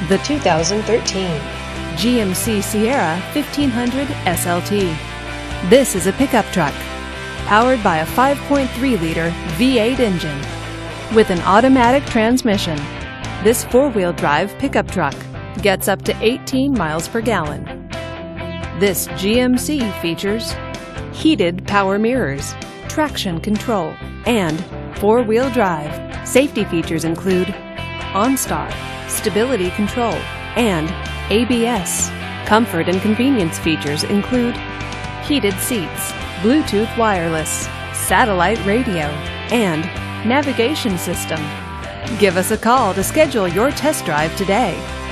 The 2013 GMC Sierra 1500 SLT. This is a pickup truck powered by a 5.3-liter V8 engine with an automatic transmission. This four-wheel drive pickup truck gets up to 18 miles per gallon. This GMC features heated power mirrors, traction control, and four-wheel drive. Safety features include OnStar, stability control, and ABS. Comfort and convenience features include heated seats, Bluetooth wireless, satellite radio, and navigation system. Give us a call to schedule your test drive today.